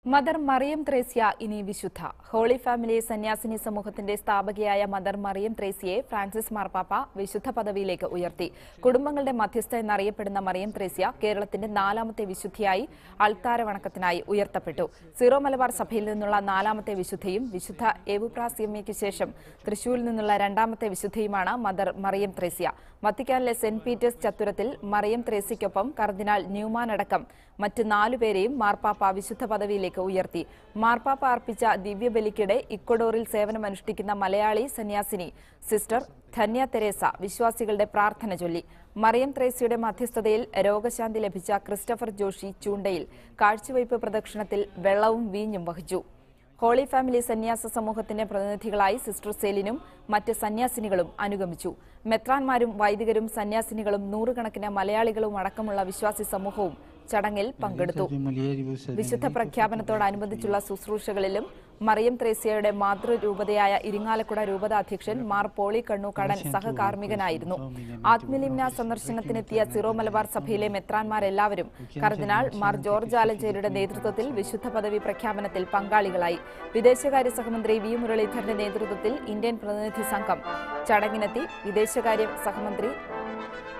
Mother Mariam Thresia ഇനി വിശുദ്ധ. Holy family സന്യാസിനി സമൂഹത്തിന്റെ സ്ഥാപകയായ മദർ മറിയം ത്രേസ്യയെ ഫ്രാൻസിസ് മാർപ്പാപ്പ വിശുദ്ധ പദവിയിലേക്ക് ഉയർത്തി. കുടുംബങ്ങളുടെ മധ്യസ്ഥ എന്നറിയപ്പെടുന്ന മറിയം ത്രേസ്യ കേരളത്തിന്റെ 4ാമത്തെ വിശുദ്ധിയായി അൾത്താര വണക്കത്തിനായി ഉയർത്തപ്പെട്ടു. സീറോ മലബാർ സഭയിൽ നിന്നുള്ള 4ാമത്തെ വിശുദ്ധയും വിശുദ്ധ എവുപ്രാസ്യമ്മയ്ക്ക് ശേഷം തൃശൂരിൽ നിന്നുള്ള 2ാമത്തെ വിശുദ്ധയുമാണ് മദർ മറിയം ത്രേസ്യ. വത്തിക്കാനിലെ സെന്റ് പീറ്റേഴ്സ് ചത്തുരത്തിൽ മറിയം ത്രേസ്യയ്ക്കൊപ്പം കർദിനാൾ ന്യൂമാൻ അടക്കം മറ്റ് 4 പേരെയും മാർപ്പാപ്പ വിശുദ്ധ പദവിയിലേക്ക് ഉയർത്തി. മാർപ്പാപ്പ അർപ്പിച്ച ദിവ്യബലിക്കിടെ ഇക്വഡോറിൽ സേവനമനുഷ്ഠിക്കുന്ന മലയാളി സന്യാസിനി സിസ്റ്റർ ധന്യ തെരേസ വിശ്വാസികളുടെ പ്രാർത്ഥന ചൊല്ലി. മറിയം ത്രേസ്യയുടെ മധ്യസ്ഥതയിൽ രോഗശാന്തി ലഭിച്ച ക്രിസ്റ്റഫർ ജോഷി ചൂണ്ടയിൽ കാഴ്ചവയ്പ് പ്രദക്ഷിണത്തിൽ വെള്ളവും വീഞ്ഞും വഹിച്ചു. ഹോളി ഫാമിലി സന്യാസ സമൂഹത്തിന്റെ പ്രതിനിധികളായി സിസ്റ്റർ സെലിനും മറ്റ് സന്യാസിനികളും അനുഗമിച്ചു. മെത്രാൻമാരും വൈദികരും സന്യാസിനികളും നൂറുകണക്കിന് മലയാളികളും അടക്കമുള്ള വിശ്വാസി സമൂഹവും ചടങ്ങിൽ പങ്കെടുത്തു. വിശുദ്ധ പ്രഖ്യാപനത്തോടനുബന്ധിച്ചുള്ള ശുശ്രൂഷകളിലും മറിയം ത്രേസ്യയുടെ മാതൃരൂപതയായ ഇരിങ്ങാലക്കുട രൂപതാധ്യക്ഷൻ മാർ പോളി കണ്ണൂക്കാടൻ സഹകാർമ്മികനായിരുന്നു. ആത്മീലിംന സന്ദർശനത്തിനെത്തിയ സീറോ മലബാർ സഭയിലെ മെത്രാൻമാരെല്ലാവരും കർദിനാൾ മാർ ജോർജ് ആലഞ്ചേരിയുടെ നേതൃത്വത്തിൽ വിശുദ്ധ പദവി പ്രഖ്യാപനത്തിൽ പങ്കാളികളായി. വിദേശകാര്യ സഹമന്ത്രി വി മുരളീധരന്റെ നേതൃത്വത്തിൽ ഇന്ത്യൻ പ്രതിനിധി സംഘം ചടങ്ങിനെത്തി. വിദേശകാര്യ സഹമന്ത്രി